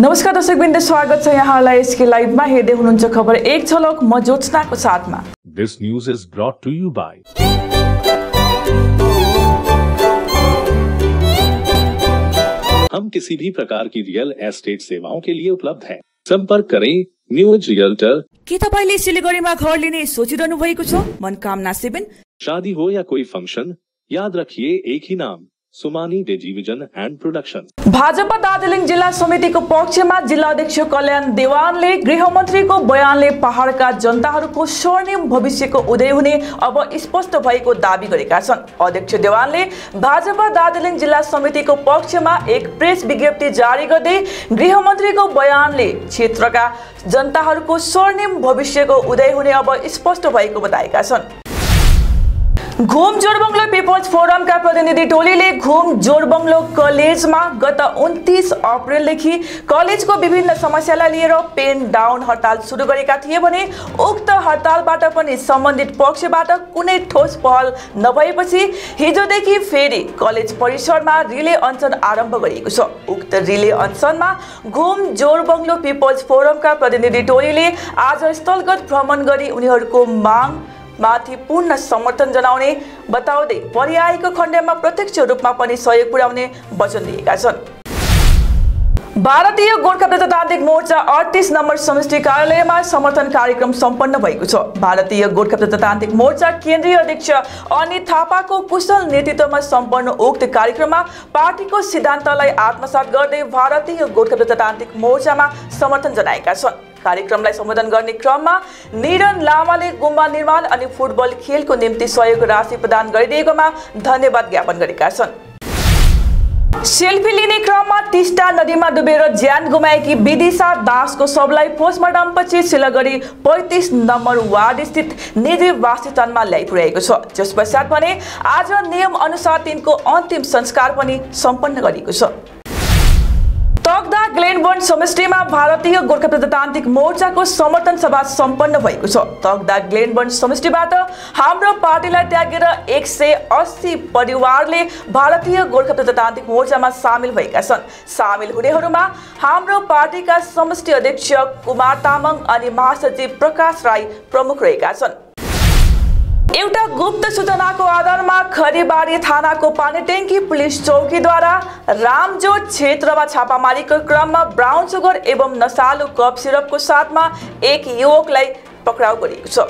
नमस्कार दर्शकवृन्द, स्वागत छ यहाँलाई एसके लाइभमा। हेर्दै हुनुहुन्छ खबर एक झलक, म ज्योत्सनाको साथमा। This news is brought to you by हम किसी भी प्रकार की रियल एस्टेट सेवाओं के लिए उपलब्ध हैं। संपर्क करें न्यू एज रियल्टर। के तपाईले सिलिगुडीमा घर लिने सोचिरहनु भएको छ? मनकामना 7। शादी हो या कोई फंक्शन, याद रखिए एक ही नाम, Sumani television and production. Bhajpa Darjeeling जिल्ला समितिको पक्षमा जिल्ला अध्यक्ष कल्याण देवानले गृहमन्त्रीको बयानले पहाडका जनताहरूको स्वर्णिम भविष्यको उदय हुने अब स्पष्ट भएको दावी गरेका छन्। अध्यक्ष देवानले भाजपा दार्जिलिङ जिल्ला समितिको पक्षमा एक प्रेस विज्ञप्ति जारी गर्दै गृहमन्त्रीको बयानले क्षेत्रका जनताहरूको स्वर्णिम भविष्यको उदय हुने अब स्पष्ट भएको बताएका छन्। घुम जोरबङ्गलो पिपल्स फोरमका प्रतिनिधि टोलीले घुम जोरबङ्गलो कलेजमा गत 29 अप्रिलदेखि कलेजको विभिन्न समस्यालाई लिएर पेन डाउन हडताल सुरु गरेका थिए भने उक्त हडतालबाट पनि सम्बन्धित पक्षबाट कुनै ठोस पहल नभएपछि हिजोदेखि फेरि कलेज परिसरमा रिले अनसन आरम्भ गरिएको छ। उक्त रिले अनसनमा घुम जोरबङ्गलो पिपल्स फोरमका प्रतिनिधि टोलीले आज स्थलगत भ्रमण गरी उनीहरूको माग माथि पूर्ण समर्थन जनाउने बताउँदै पर्यायको खण्डमा प्रत्यक्ष रूपमा पनि सहयोग पुर्याउने वचन दिएका छन्। भारतीय गोर्खा प्रजातान्त्रिक मोर्चा 38 नम्बर समष्टि कार्यालयमा समर्थन कार्यक्रम सम्पन्न भएको छ। भारतीय गोर्खा प्रजातान्त्रिक मोर्चा केन्द्रीय अध्यक्ष अनित थापाको कुशल नेतृत्वमा सम्पन्न उक्त कार्यक्रममा पार्टीको सिद्धान्तलाई आत्मसात गर्दै भारतीय गोर्खा प्रजातान्त्रिक मोर्चामा समर्थन जनाएका छन्। कार्यक्रमलाई सम्बोधन गर्ने क्रममा निरन लामाले गुम्बा निर्माण अनि फुटबल खेलको निम्ति सहयोग राशि प्रदान गरिदिएकोमा धन्यवाद ज्ञापन गरेका छन्। सेल्फी लिने क्रममा टिस्टा नदीमा डुबेर ज्यान गुमाएकी विदिशा दासको शवलाई पोस्टमार्टमपछि सिलगढी 35 नम्बर वार्ड स्थित निजी वासस्थानमा ल्याइपुर्याएको छ। जस पश्चात भने आज नियम अनुसार तिनको अन्तिम संस्कार पनि सम्पन्न गरिएको छ। तकदा ग्लेनबर्न समष्टिमा भारतीय गोर्खा प्रजातान्त्रिक मोर्चाको समर्थन सभा सम्पन्न भएको छ। तकदा ग्लेनबर्न समष्टिबाट हाम्रो पार्टीलाई त्यागेर 180 परिवारले भारतीय गोर्खा प्रजातान्त्रिक मोर्चामा सामेल भएका छन्। सामेल हुनेहरूमा हाम्रो पार्टीका समष्टि अध्यक्ष कुमार तामाङ अनि महासचिव प्रकाश राई प्रमुख रहेका छन्। एउटा गुप्त सूचनाको आधारमा खरीबारी थानाको पानीट्याङ्की पुलिस चौकीद्वारा रामजोट क्षेत्रमा छापामारीको क्रममा ब्राउन सुगर एवं नसालु कफ सिरपको साथमा एक युवकलाई पक्राउ गरिएको छ।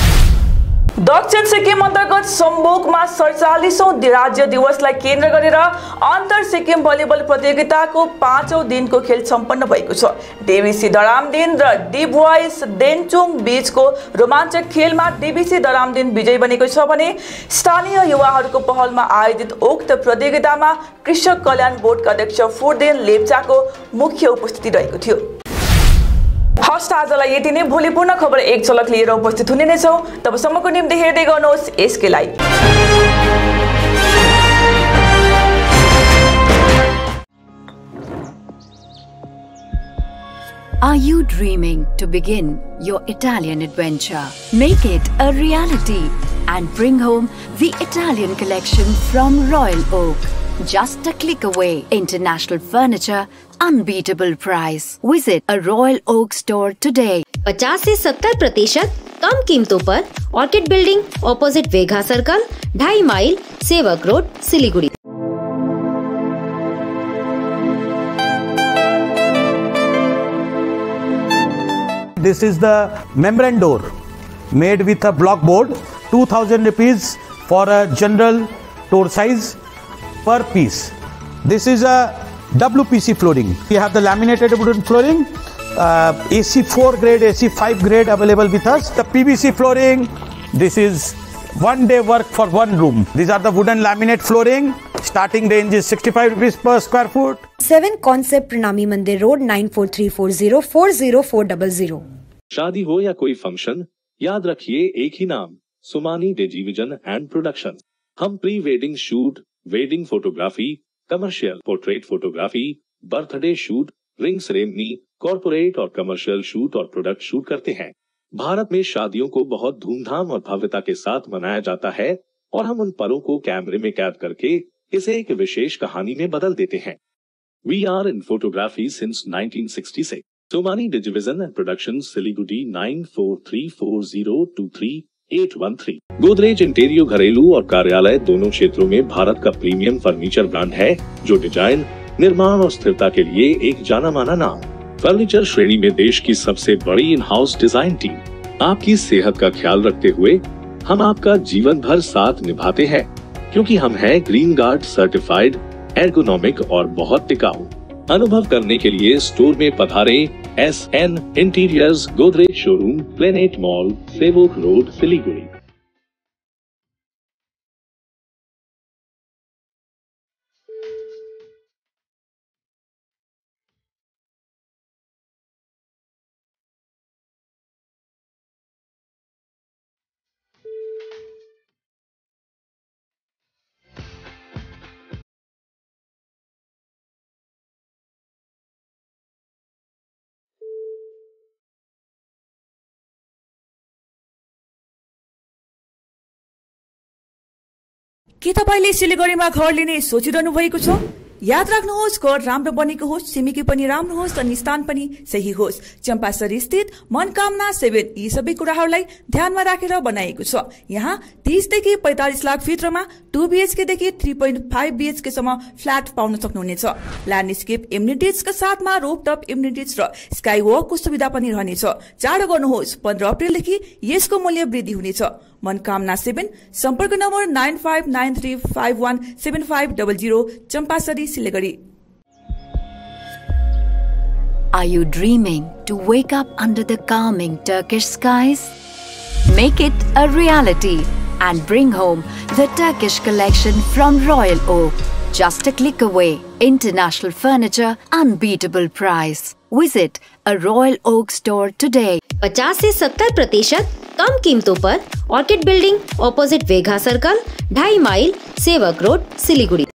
दक्षिण सिक्किम अन्तर्गत सम्बोकमा 47औं राज्य दिवसलाई केन्द्र गरेर अन्तर सिक्किम भलिबल प्रतियोगिताको 5औं दिनको खेल सम्पन्न भएको छ। डीबीसी दरामदिन र डी बोइज देनचुङ बीचको रोमाञ्चक खेलमा डीबीसी दरामदिन विजयी बनेको छ भने स्थानीय युवाहरूको पहलमा आयोजित उक्त प्रतियोगितामा कृषक कल्याण बोर्डका अध्यक्ष फुर्देन लेप्चाको मुख्य उपस्थिति रहेको थियो। हस्त आजलाई यति नै। भोलि पूर्ण खबर एक झलक लिएर उपस्थित हुने नै छौं। तबसम्मको निम्ति हेर्दै गर्नुहोस् SK live. Are you dreaming to begin your Italian adventure? Make it a reality and bring home the Italian collection from Royal Oak. Just a click away. International furniture, unbeatable price. Visit a Royal Oak store today. 50 से 70% कम कीमतों पर orchid building opposite Vega circle, 2.5 mile, Sevoke road, Siliguri. This is the membrane door made with a block board, 2000 rupees for a general door size per piece. This is a WPC flooring. We have the laminated wooden flooring, AC4 grade, AC5 grade available with us. The PVC flooring, this is one day work for one room. These are the wooden laminate flooring. Starting range is 65 rupees per square foot. 7 Concept Pranami Mandir Road 94340 40400. शादी हो या कोई function, याद रखिए एक ही नाम, Sumani television and production. हम pre wedding shoot, wedding photography, commercial portrait photography, birthday shoot, ring ceremony, corporate और कमर्शियल शूट और प्रोडक्ट शूट करते हैं। भारत में शादियों को बहुत धूमधाम और भव्यता के साथ मनाया जाता है और हम उन पलों को कैमरे में कैद करके इसे एक विशेष कहानी में बदल देते हैं। We are in photography since 1966. Somani Digivision and Productions, Siliguri 9434023813. Godrej interior घरेलू और कार्यालय दोनों क्षेत्रों में भारत का प्रीमियम फर्नीचर ब्रांड है, जो डिजाइन, निर्माण और स्थिरता के लिए एक जाना माना नाम। फर्नीचर श्रेणी में देश की सबसे बड़ी इन हाउस डिजाइन टीम। आपकी सेहत का ख्याल रखते हुए हम आपका जीवन भर साथ निभाते हैं, क्योंकि हम हैं ग्रीन गार्ड सर्टिफाइड, एर्गोनॉमिक और बहुत टिकाऊ। अनुभव करने के लिए स्टोर में पधारें। SN interiors, Godrej showroom, planet mall, Sevoke road, Siliguri. के तपाईले सिलिगुडीमा घर लिने सोचिरहनु भएको छ? याद राख्नुहोस्, घर राम्रो बनेको होस्, छिमेकी पनि राम्रो होस् अनि स्थान पनि सही होस्। चम्पासरी स्थित मनकामना 7 यी सबै कुराहरूलाई ध्यानमा राखेर बनाएको छ। यहाँ 30 देखि 45 लाख भित्रमा 2 BHK देखि 3.5 BHK सम्म फ्ल्याट पाउन सक्नुहुनेछ। ल्यान्डस्केप एम्युनिटिजका साथमा रोपटप एम्युनिटिज र स्काई वकको सुविधा पनि रहनेछ। चाँडो गर्नुहोस्, 15 अप्रिलदेखि यसको मूल्य वृद्धि हुनेछ। मनकामना 7, सम्पर्क number 9593517500, Champasari, Siliguri. Are you dreaming to wake up under the calming Turkish skies? Make it a reality and bring home the Turkish collection from Royal Oak. Just a click away. International furniture, unbeatable price. Visit a Royal Oak store today. 50 से 70% कम कीमतों पर orchid building, opposite Vega circle, 2.5 mile, Sevoke road, Siliguri.